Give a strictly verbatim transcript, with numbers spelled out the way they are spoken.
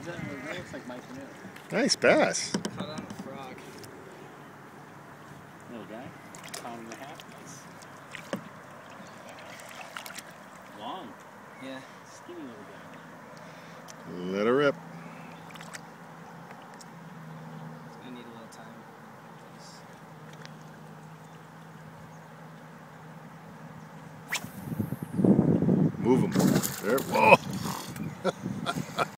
Is that, that looks like my canoe. Nice bass. Caught on a frog. Little guy. Pound and a half. Nice. Long. Yeah. Skinny little guy. Let her rip. It's gonna need a little time. Move them. There. Whoa.